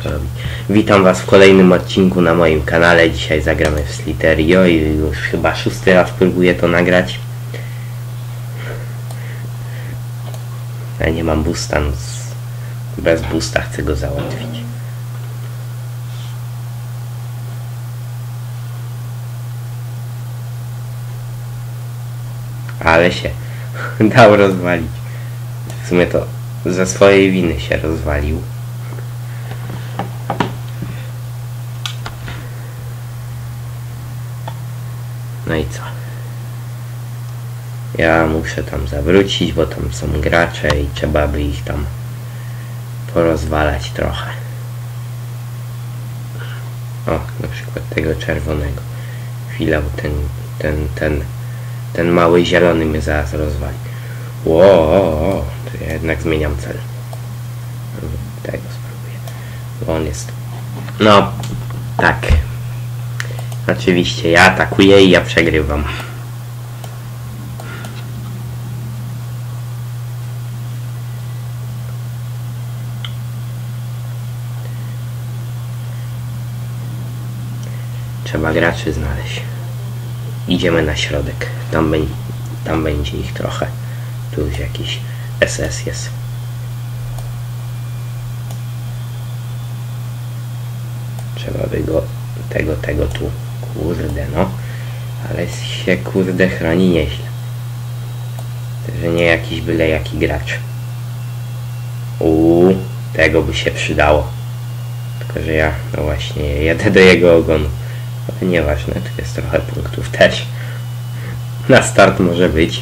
robi. Witam was w kolejnym odcinku na moim kanale. Dzisiaj zagramy w Slither.io i już chyba 6. raz próbuję to nagrać. Ja nie mam boosta, no bez boosta chcę go załatwić. Ale się dał rozwalić. W sumie to ze swojej winy się rozwalił. No i co? Ja muszę tam zawrócić, bo tam są gracze i trzeba by ich tam porozwalać trochę. O, na przykład tego czerwonego. Chwilę, ten mały zielony mnie zaraz rozwali. Ło, to ja jednak zmieniam cel. Tego spróbuję. Bo on jest... No, tak. Oczywiście ja atakuję i ja przegrywam. Trzeba graczy znaleźć. Idziemy na środek. Tam będzie ich trochę. Tu już jakiś SS jest. Trzeba by go... Tego tu. Kurde no. Ale się kurde chroni nieźle. Że nie jakiś byle jaki gracz. Tego by się przydało. Tylko że ja, no właśnie, jedę do jego ogonu. Ale nieważne, tu jest trochę punktów też. Na start może być.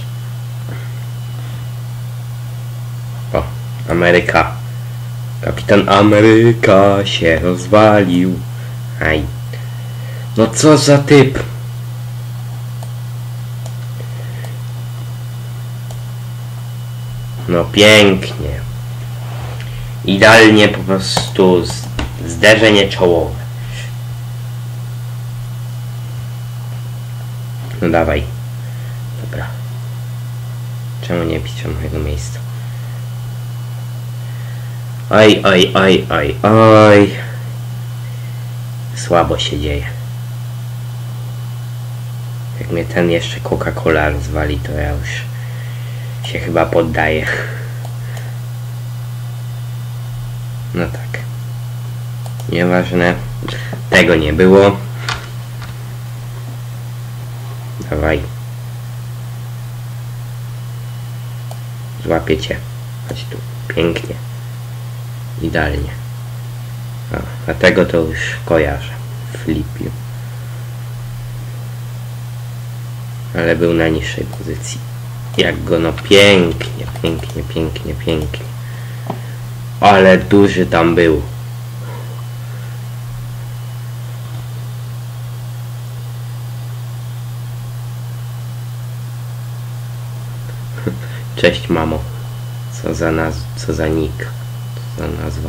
O, Ameryka. Kapitan Ameryka się rozwalił. Aj. No co za typ. No pięknie. Idealnie po prostu zderzenie czołowe. No dawaj. Dobra. Czemu nie pić mojego miejsca? Oj. Słabo się dzieje. Jak mnie ten jeszcze Coca-Cola rozwali, to ja już się chyba poddaję. No tak. Nieważne. Tego nie było. Dawaj. Złapię cię. Chodź tu. Pięknie. Idealnie. A tego to już kojarzę. Flipiu. Ale był na niższej pozycji. Jak go, no pięknie. Ale duży tam był. Cześć mamo. Co za nick. Co za nazwa.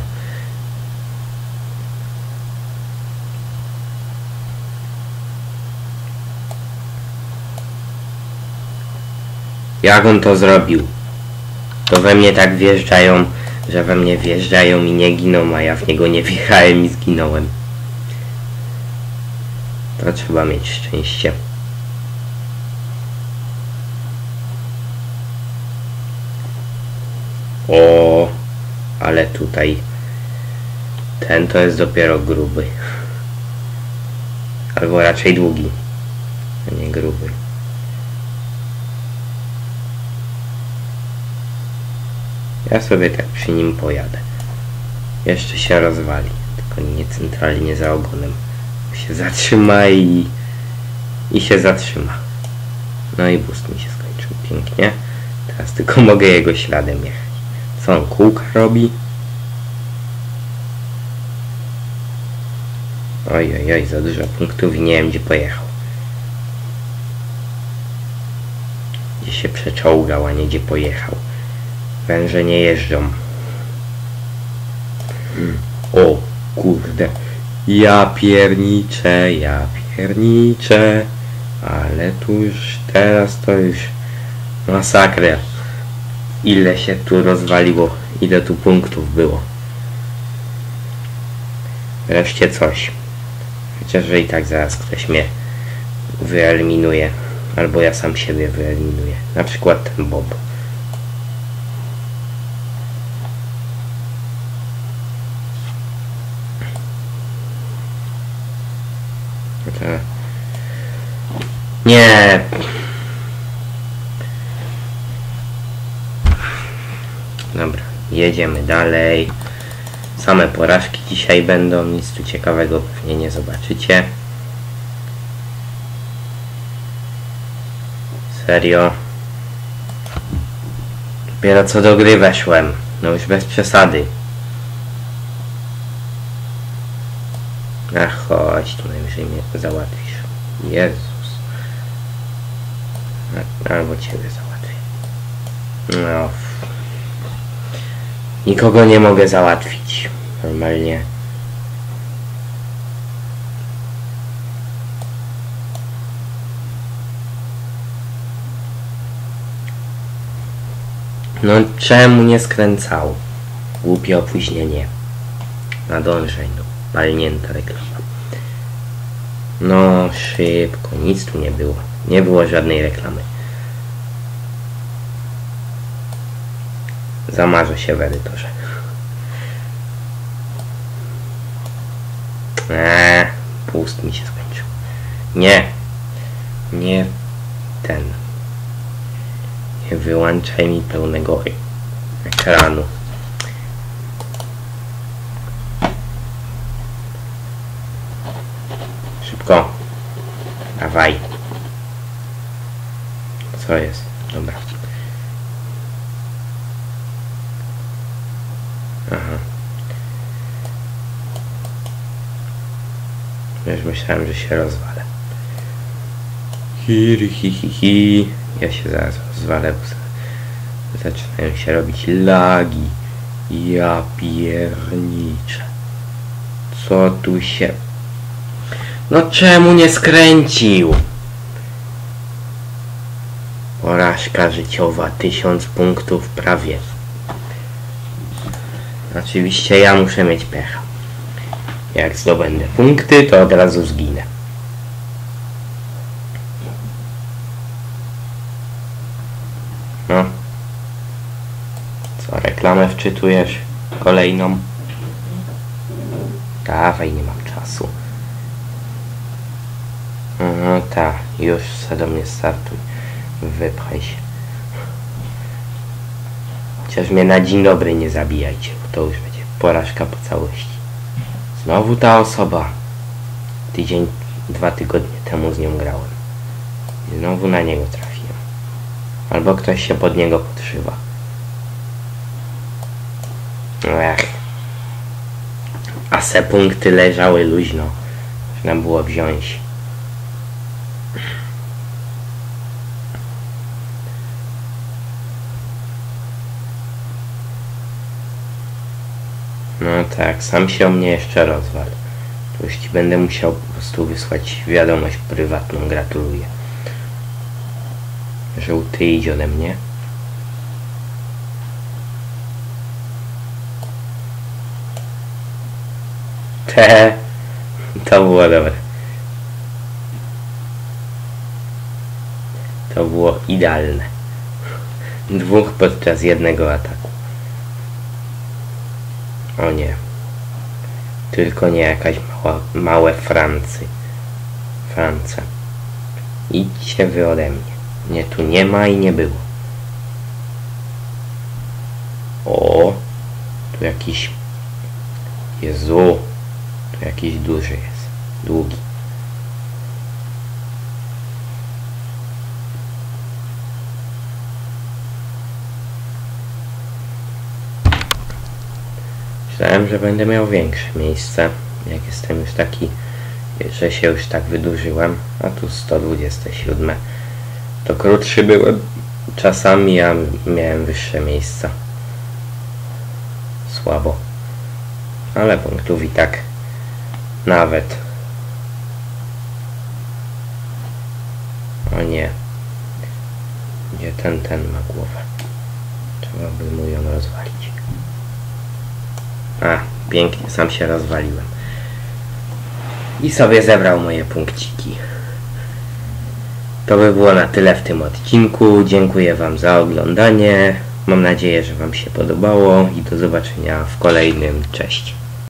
Jak on to zrobił? To we mnie tak wjeżdżają, że we mnie wjeżdżają i nie giną, a ja w niego nie wjechałem i zginąłem. To trzeba mieć szczęście. O, ale tutaj ten to jest dopiero gruby. Albo raczej długi, a nie gruby. Ja sobie tak przy nim pojadę. Jeszcze się rozwali, tylko nie centralnie za ogonem. Się zatrzyma i się zatrzyma. No i boost mi się skończył. Pięknie. Teraz tylko mogę jego śladem jechać. Co on kółka robi? Oj, za dużo punktów i nie wiem gdzie pojechał. Gdzie się przeczołgał, a nie gdzie pojechał. Węże nie jeżdżą. O kurde. Ja pierniczę. Ale tu już teraz to już masakra. Ile się tu rozwaliło. Ile tu punktów było. Wreszcie coś. Chociaż, że i tak zaraz ktoś mnie wyeliminuje. Albo ja sam siebie wyeliminuję. Na przykład ten Bob. Nie. Dobra, jedziemy dalej. Same porażki dzisiaj będą, nic tu ciekawego pewnie nie zobaczycie. Serio. Dopiero co do gry weszłem. No już bez przesady. Ach, chodź, tu najwyżej mnie załatwisz. Jezus. Albo ciebie załatwię. No. Nikogo nie mogę załatwić. Normalnie. No czemu nie skręcało? Głupie opóźnienie. Nadążaj, no. Palnięta reklama. No szybko, nic tu nie było. Nie było żadnej reklamy. Zamarzę się w edytorze. Pust mi się skończył. Nie. Nie ten. Nie wyłączaj mi pełnego ekranu. Szybko. Dawaj. Co jest? Dobra. Aha. Już myślałem, że się rozwalę. Hi. Ja się zaraz rozwalę, bo zaczynają się robić lagi. Ja pierniczę. Co tu się... No czemu nie skręcił? Porażka życiowa, 1000 punktów prawie. Oczywiście ja muszę mieć pecha. Jak zdobędę punkty, to od razu zginę. No. Co, reklamę wczytujesz? Kolejną? Dawaj, nie mam czasu. No tak, już se do mnie startuj. Wypchaj się. Chociaż mnie na dzień dobry nie zabijajcie, bo to już będzie porażka po całości. Znowu ta osoba. Tydzień, 2 tygodnie temu z nią grałem. I znowu na niego trafiłem. Albo ktoś się pod niego podszywa. Ech. A se punkty leżały luźno. Można było wziąć. No tak, sam się o mnie jeszcze rozwal. To już ci będę musiał po prostu wysłać wiadomość prywatną. Gratuluję. Żółty idź ode mnie. To było dobre. To było idealne. 2 podczas jednego ataku. O nie. Tylko nie jakaś małe France. Idźcie wy ode mnie. Mnie tu nie ma i nie było. O! Tu jakiś... Jezu! Tu jakiś duży jest. Długi. Myślałem, że będę miał większe miejsce, jak jestem już taki, że się już tak wydłużyłem, a tu 127. To krótszy byłem czasami, a miałem wyższe miejsca. Słabo. Ale punktów i tak nawet. O nie. Gdzie ten ma głowę? Trzeba by mu ją rozwalić. A, pięknie, sam się rozwaliłem. i sobie zebrał moje punkciki. To by było na tyle w tym odcinku. Dziękuję Wam za oglądanie. Mam nadzieję, że Wam się podobało i do zobaczenia w kolejnym. Cześć.